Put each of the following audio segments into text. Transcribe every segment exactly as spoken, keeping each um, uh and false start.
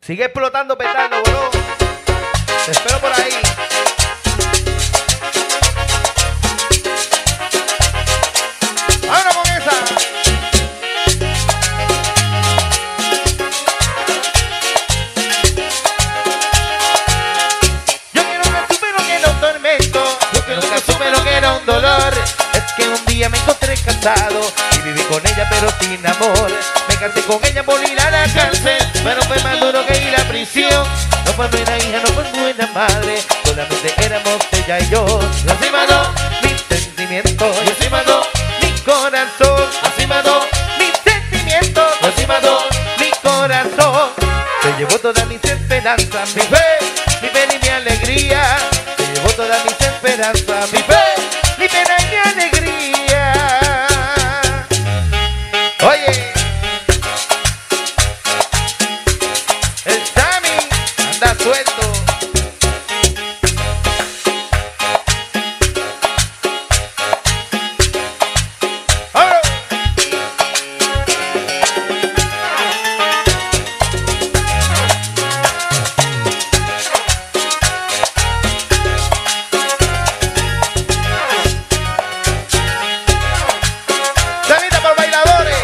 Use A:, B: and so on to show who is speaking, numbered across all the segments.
A: Sigue explotando petardo, bro. Te espero por ahí. Ahora con esa. Yo quiero que supe lo que era un tormento. Yo quiero que supe lo que era un dolor. Es que un día me encontré casado y viví con ella pero sin amor. Me casé con ella por ir a la cárcel, pero fue más duro que ir a prisión. No fue buena hija, no fue buena madre, solamente éramos ella y yo. Y así mató mis sentimientos, y así mató mi corazón, así mató mis sentimientos, y así mató mi corazón. Se llevó todas mis esperanzas, mi fe, mi pena y mi alegría. Se llevó todas mis esperanzas, mi fe, mi pena y mi alegría. Oye, el Sammy anda suelto. ¡Oh! Samita por bailadores.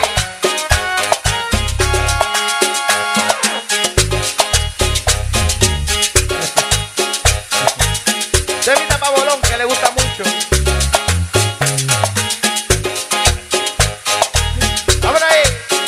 A: Samita pa' bolón, que le gusta mucho. ¡Ahora ahí!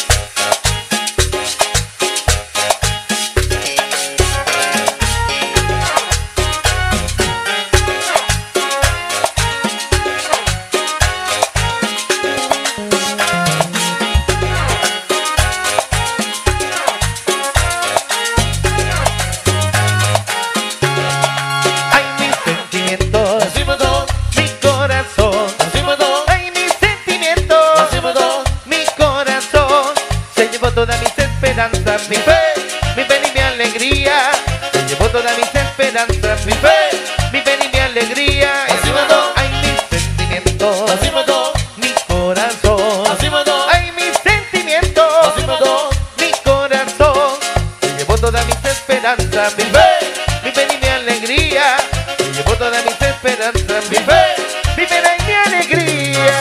A: Ay, mis sentimientos, así mató mi corazón, así mató. Ay, mis sentimientos, así mató mi corazón. Se llevó todas mis esperanzas, mi fe, mi pena y mi alegría. Se llevó todas mis esperanzas, mi fe, mi pena y mi alegría. Así mató. Ay, mis sentimientos, así mató mi corazón, así mató. Ay, mis sentimientos, así mató mi corazón. Se llevó todas mis esperanzas, mi fe, mi pena y mi alegría. Se llevó todas mis esperanzas, mi fe, mi pena y mi alegría.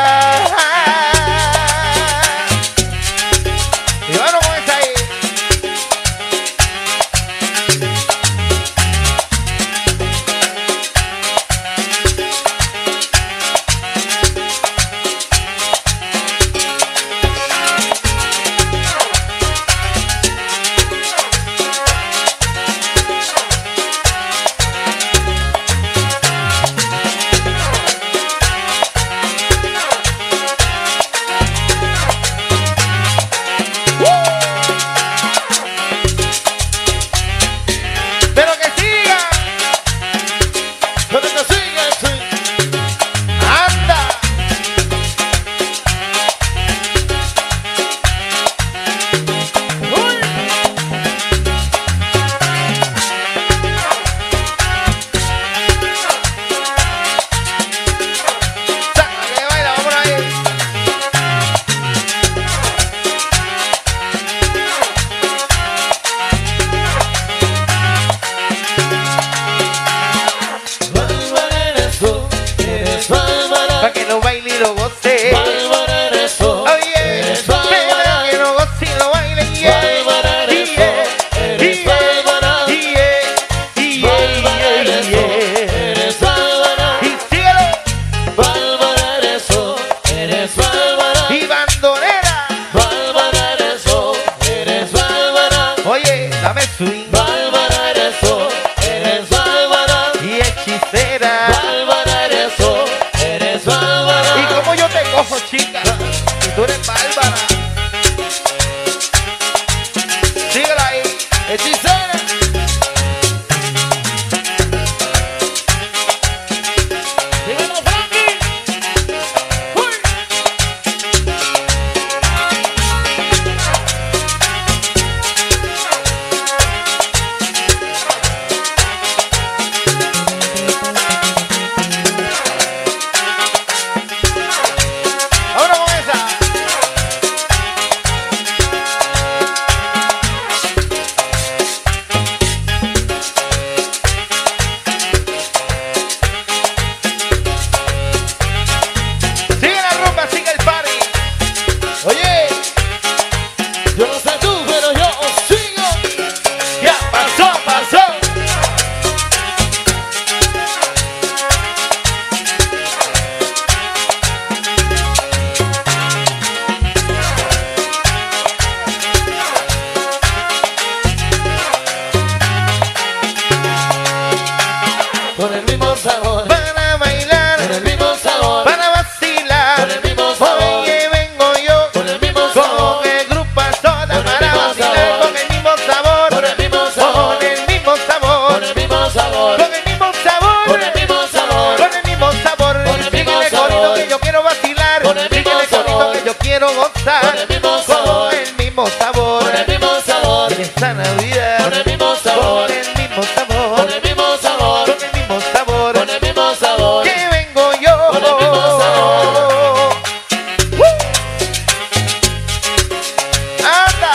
A: Y vamos con esa ahí. Pero que siga, pero que siga, sí. Anda. Uy. Saca que baila, vamos ahí.
B: Bárbara eres tú, eres bárbara.
A: Pa' que lo baile y lo goce.
B: Bárbara eres tú,
A: Oye,
B: eres
A: para
B: bárbara.
A: que lo goce y lo baile. Yeah.
B: Bárbara eres tú, eres
A: Yeah.
B: bárbara.
A: Yeah. Yeah.
B: Bárbara eres tú,
A: Yeah.
B: eres bárbara.
A: Y síguelo.
B: Bárbara eres tú, eres bárbara.
A: Y bandolera.
B: Bárbara eres tú, eres bárbara.
A: Oye, dame swing.
B: Bárbara eres tú, eres bárbara.
A: Y hechicera.
B: Bárbara eres tú, eres bárbara.
A: Y como yo te cojo, chica. Y tú eres bárbara. Síguela ahí. Hechicera.
B: Dímelo, Frankie.
A: Uy. esta Navidad.
B: Con el mismo sabor,
A: Con el mismo sabor.
B: con el mismo sabor,
A: Con el mismo sabor.
B: con el mismo sabor.
A: Que vengo yo.
B: Con el mismo sabor.
A: ¡Uh! ¡Anda!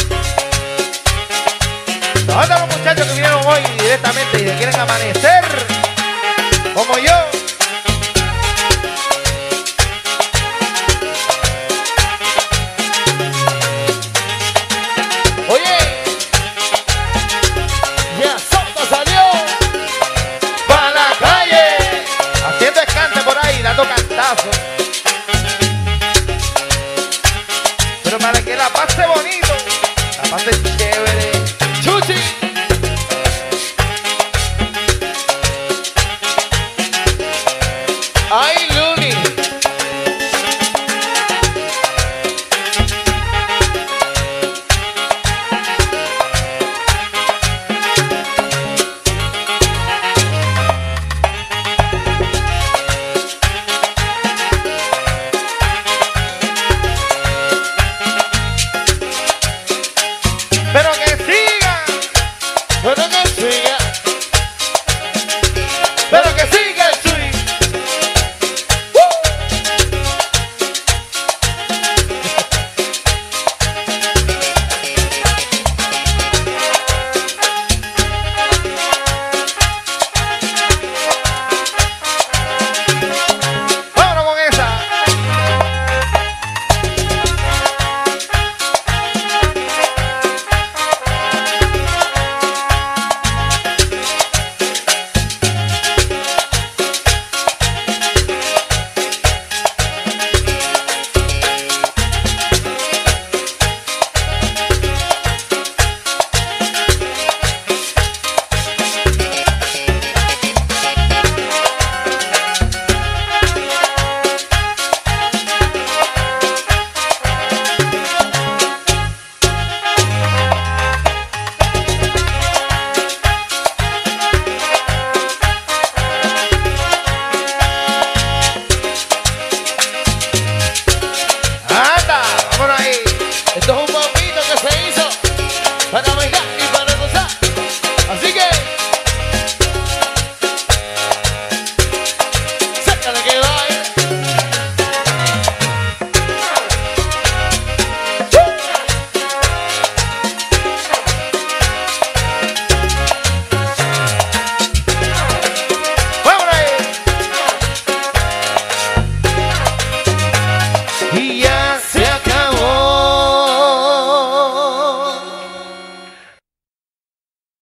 A: Todos los muchachos que vinieron hoy directamente y que quieren amanecer